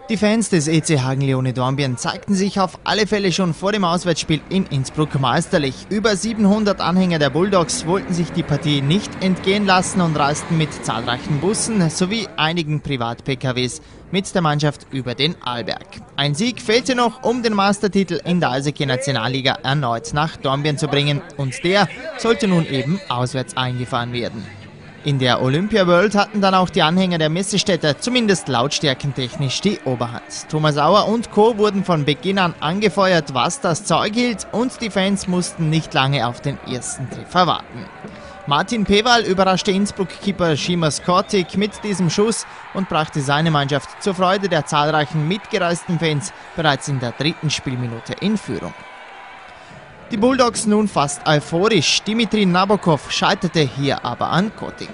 Die Fans des EC Hagenleone Dornbirn zeigten sich auf alle Fälle schon vor dem Auswärtsspiel in Innsbruck meisterlich. Über 700 Anhänger der Bulldogs wollten sich die Partie nicht entgehen lassen und reisten mit zahlreichen Bussen sowie einigen Privat-PKWs mit der Mannschaft über den Arlberg. Ein Sieg fehlte noch, um den Meistertitel in der Eishockey-Nationalliga erneut nach Dornbirn zu bringen, und der sollte nun eben auswärts eingefahren werden. In der Olympia World hatten dann auch die Anhänger der Messestädter zumindest lautstärkentechnisch die Oberhand. Thomas Auer und Co. wurden von Beginn an angefeuert, was das Zeug hielt, und die Fans mussten nicht lange auf den ersten Treffer warten. Martin Pewal überraschte Innsbruck-Keeper Seamus Kortic mit diesem Schuss und brachte seine Mannschaft zur Freude der zahlreichen mitgereisten Fans bereits in der 3. Spielminute in Führung. Die Bulldogs nun fast euphorisch. Dimitri Nabokov scheiterte hier aber an Kotik.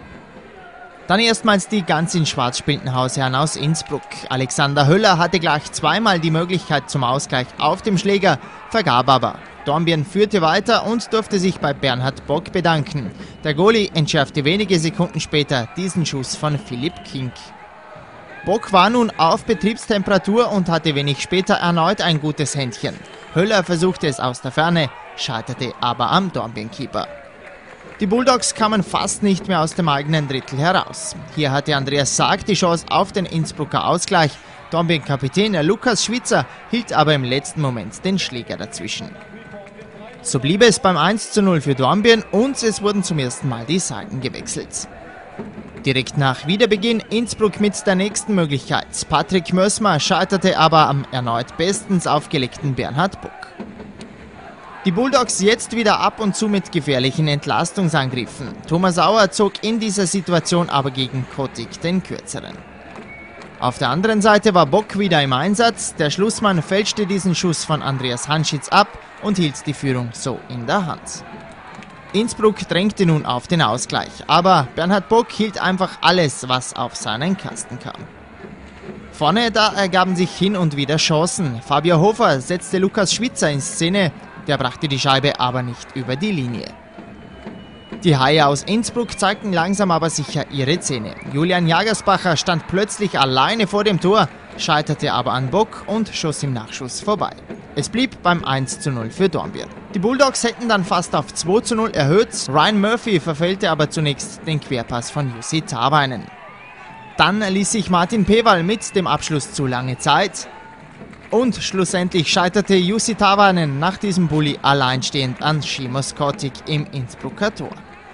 Dann erstmals die ganz in Schwarz spielenden Hausherren aus Innsbruck. Alexander Höller hatte gleich zweimal die Möglichkeit zum Ausgleich auf dem Schläger, vergab aber. Dornbirn führte weiter und durfte sich bei Bernhard Bock bedanken. Der Goalie entschärfte wenige Sekunden später diesen Schuss von Philipp Kink. Bock war nun auf Betriebstemperatur und hatte wenig später erneut ein gutes Händchen. Höller versuchte es aus der Ferne, scheiterte aber am Dornbirn-Keeper. Die Bulldogs kamen fast nicht mehr aus dem eigenen Drittel heraus. Hier hatte Andreas Sarg die Chance auf den Innsbrucker Ausgleich. Dornbirn-Kapitän Lukas Schwitzer hielt aber im letzten Moment den Schläger dazwischen. So blieb es beim 1:0 für Dornbirn und es wurden zum ersten Mal die Seiten gewechselt. Direkt nach Wiederbeginn Innsbruck mit der nächsten Möglichkeit. Patrick Mössmer scheiterte aber am erneut bestens aufgelegten Bernhard Bock. Die Bulldogs jetzt wieder ab und zu mit gefährlichen Entlastungsangriffen. Thomas Auer zog in dieser Situation aber gegen Kotik den kürzeren. Auf der anderen Seite war Bock wieder im Einsatz. Der Schlussmann fälschte diesen Schuss von Andreas Hanschitz ab und hielt die Führung so in der Hand. Innsbruck drängte nun auf den Ausgleich, aber Bernhard Bock hielt einfach alles, was auf seinen Kasten kam. Vorne da ergaben sich hin und wieder Chancen. Fabio Hofer setzte Lukas Schwitzer in Szene, der brachte die Scheibe aber nicht über die Linie. Die Haie aus Innsbruck zeigten langsam aber sicher ihre Zähne. Julian Jagersbacher stand plötzlich alleine vor dem Tor, scheiterte aber an Bock und schoss im Nachschuss vorbei. Es blieb beim 1:0 für Dornbirn. Die Bulldogs hätten dann fast auf 2:0 erhöht. Ryan Murphy verfehlte aber zunächst den Querpass von Jussi Tavainen. Dann ließ sich Martin Pewal mit dem Abschluss zu lange Zeit. Und schlussendlich scheiterte Jussi Tavainen nach diesem Bulli alleinstehend an Seamus Kortic im Innsbrucker Tor.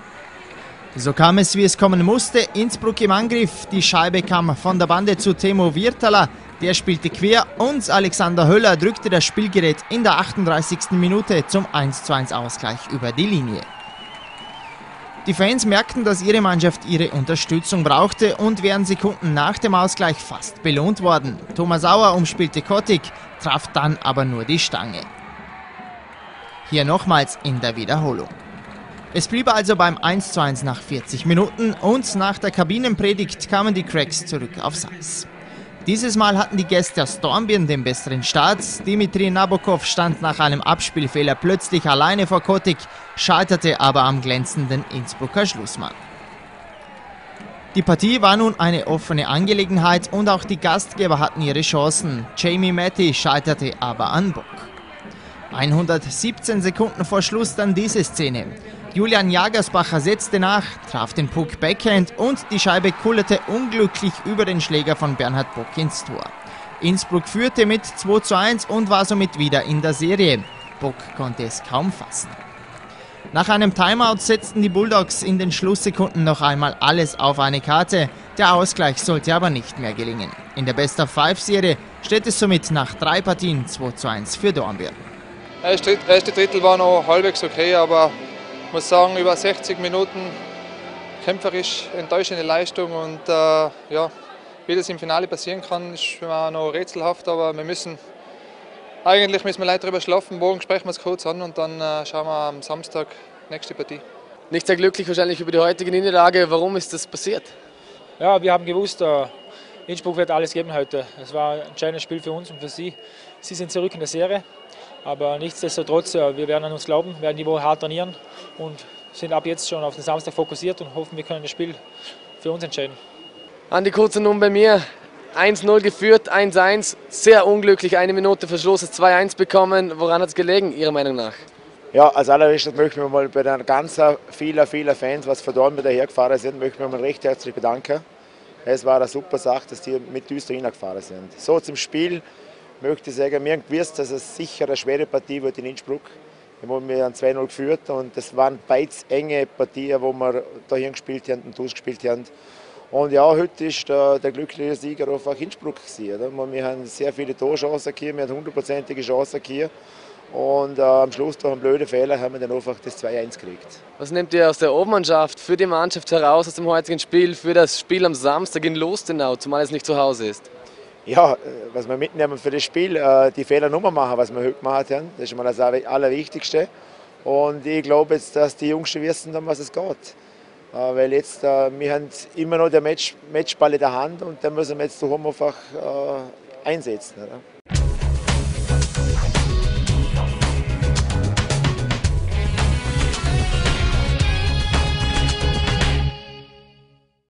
So kam es, wie es kommen musste. Innsbruck im Angriff. Die Scheibe kam von der Bande zu Temo Virtala. Der spielte quer und Alexander Höller drückte das Spielgerät in der 38. Minute zum 1:1 Ausgleich über die Linie. Die Fans merkten, dass ihre Mannschaft ihre Unterstützung brauchte und wären Sekunden nach dem Ausgleich fast belohnt worden. Thomas Auer umspielte Kotik, traf dann aber nur die Stange. Hier nochmals in der Wiederholung. Es blieb also beim 1:1 nach 40 Minuten und nach der Kabinenpredigt kamen die Cracks zurück aufs Eis. Dieses Mal hatten die Gäste aus Dornbirn den besseren Start. Dimitri Nabokov stand nach einem Abspielfehler plötzlich alleine vor Kotik, scheiterte aber am glänzenden Innsbrucker Schlussmann. Die Partie war nun eine offene Angelegenheit und auch die Gastgeber hatten ihre Chancen. Jamie Matty scheiterte aber an Bock. 117 Sekunden vor Schluss dann diese Szene. Julian Jagersbacher setzte nach, traf den Puck Backhand und die Scheibe kullerte unglücklich über den Schläger von Bernhard Bock ins Tor. Innsbruck führte mit 2:1 und war somit wieder in der Serie. Bock konnte es kaum fassen. Nach einem Timeout setzten die Bulldogs in den Schlusssekunden noch einmal alles auf eine Karte. Der Ausgleich sollte aber nicht mehr gelingen. In der Best-of-5-Serie steht es somit nach 3 Partien 2:1 für Dornbirn. Das erste Drittel war noch halbwegs okay, aber ich muss sagen, über 60 Minuten kämpferisch enttäuschende Leistung und wie das im Finale passieren kann, ist für mich noch rätselhaft, aber wir müssen leider darüber schlafen, morgen sprechen wir es kurz an und dann schauen wir am Samstag nächste Partie. Nicht sehr glücklich wahrscheinlich über die heutige Niederlage. Warum ist das passiert? Ja, wir haben gewusst, Innsbruck wird alles geben heute. Es war ein entscheidendes Spiel für uns und für sie. Sie sind zurück in der Serie, aber nichtsdestotrotz, wir werden an uns glauben, werden die Woche hart trainieren und sind ab jetzt schon auf den Samstag fokussiert und hoffen, wir können das Spiel für uns entscheiden. Andi, kurz nun bei mir. 1-0 geführt, 1-1, sehr unglücklich, 1 Minute Verschluss, das 2-1 bekommen. Woran hat es gelegen, Ihrer Meinung nach? Ja, als allererstes möchten wir mal bei den ganzen vielen Fans, was von dort dahergefahren sind, möchten wir mal recht herzlich bedanken. Es war eine super Sache, dass die mit uns da reingefahren sind. So zum Spiel möchte ich sagen, wir haben gewusst, dass es sicher eine schwere Partie wird in Innsbruck. Wir haben 2-0 geführt und das waren beides enge Partien, wo wir dahin gespielt haben und ausgespielt haben. Und ja, heute ist der glückliche Sieger einfach Innsbruck gewesen, oder? Wir haben sehr viele Torchancen hier, wir haben 100%ige Chancen hier. Und am Schluss durch einen blöden Fehler haben wir dann einfach das 2-1 gekriegt. Was nehmt ihr aus der Obmannschaft für die Mannschaft heraus aus dem heutigen Spiel, für das Spiel am Samstag in Lustenau, zumal es nicht zu Hause ist? Ja, was wir mitnehmen für das Spiel, die Fehler nur machen, was wir heute gemacht haben, das ist mal das Allerwichtigste. Und ich glaube jetzt, dass die Jungs schon wissen, um was es geht. Weil jetzt, wir haben immer noch den Matchball in der Hand und den müssen wir jetzt daheim einfach einsetzen. Oder?